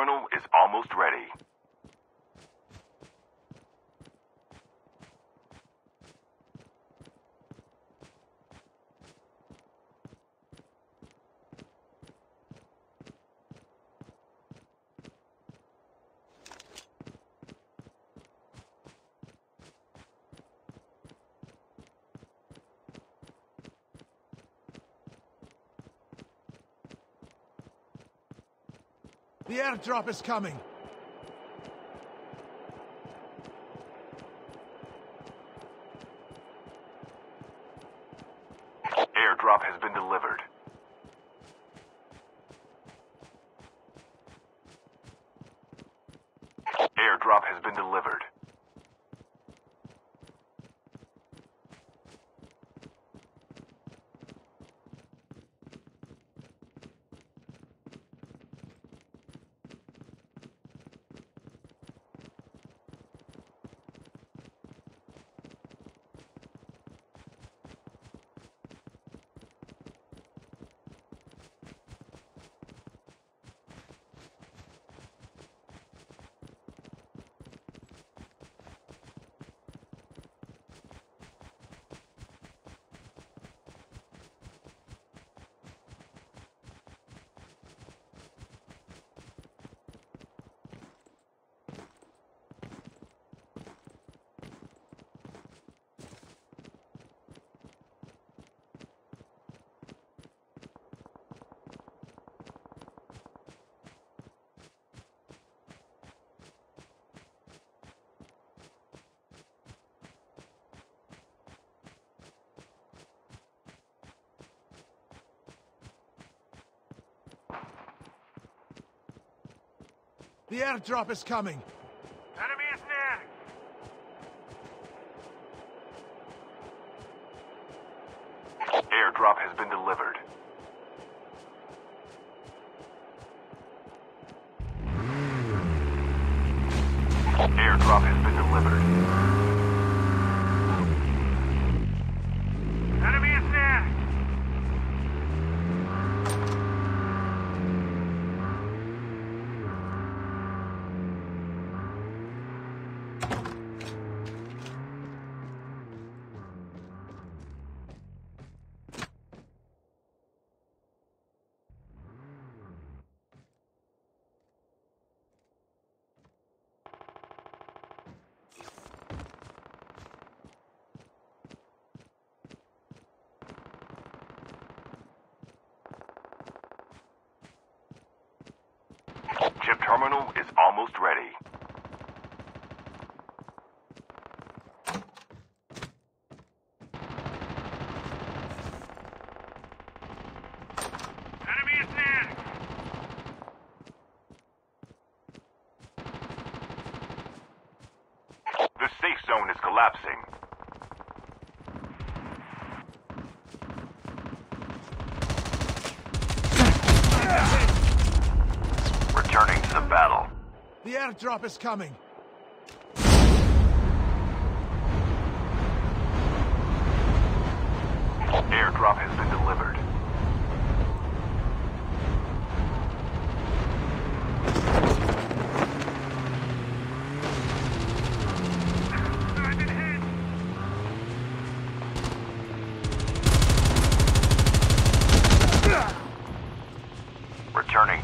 terminal is almost ready. The airdrop is coming. Airdrop has been delivered. Airdrop has been delivered. The airdrop is coming. Enemy is near. Airdrop has been delivered. Airdrop has been delivered. Enemy is near. Chip terminal is almost ready. Enemy is near. The safe zone is collapsing. Returning to the battle. The airdrop is coming. Airdrop has been delivered. I've been hit. Returning.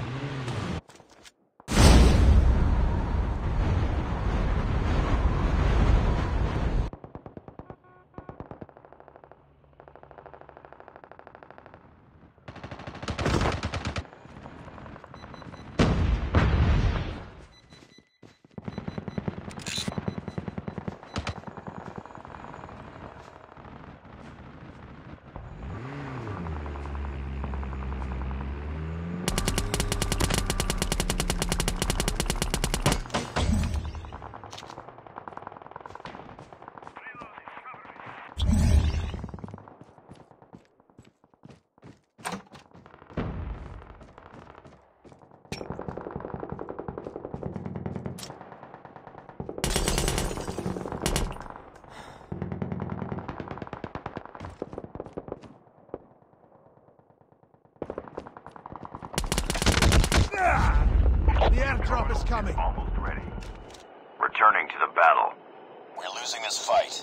airdrop is coming. Almost ready. Returning to the battle. We're losing this fight.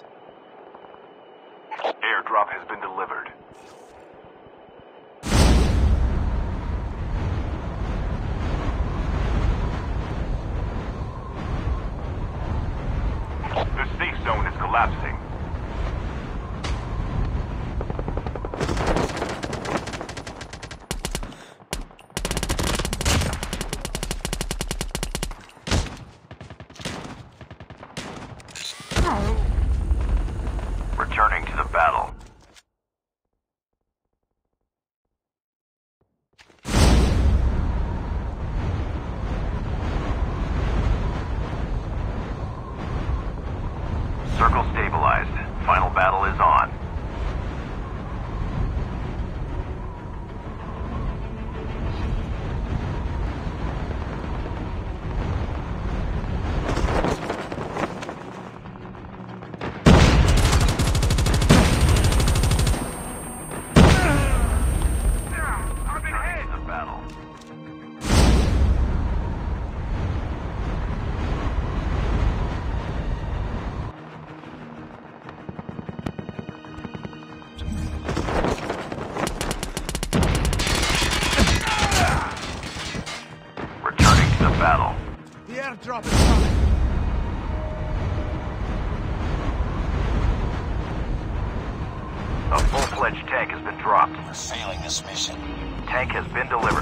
Airdrop has been delivered. The safe zone is collapsing. Returning to the battle. Circle stabilized. Final battle is on. I've been hit. Returning to the battle. Returning to the battle. The airdrop is coming. A full-fledged tank has been dropped. We're failing this mission. Tank has been delivered.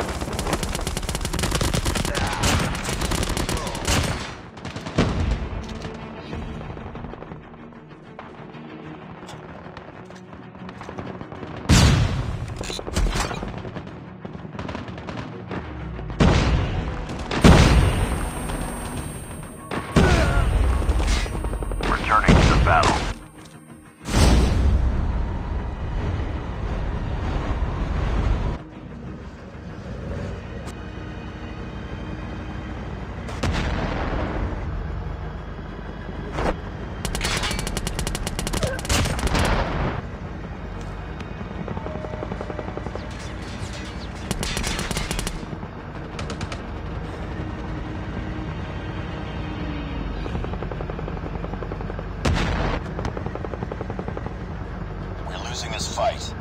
Returning to the battle. We're losing this fight.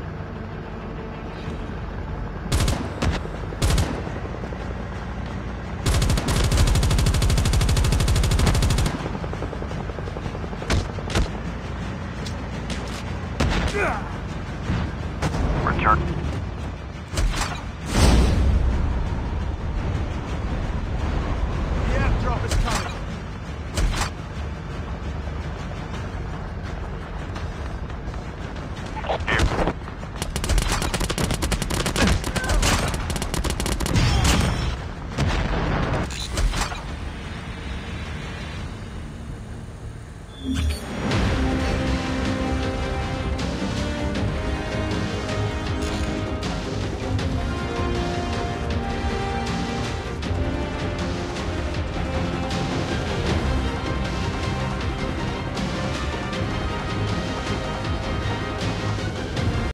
Return.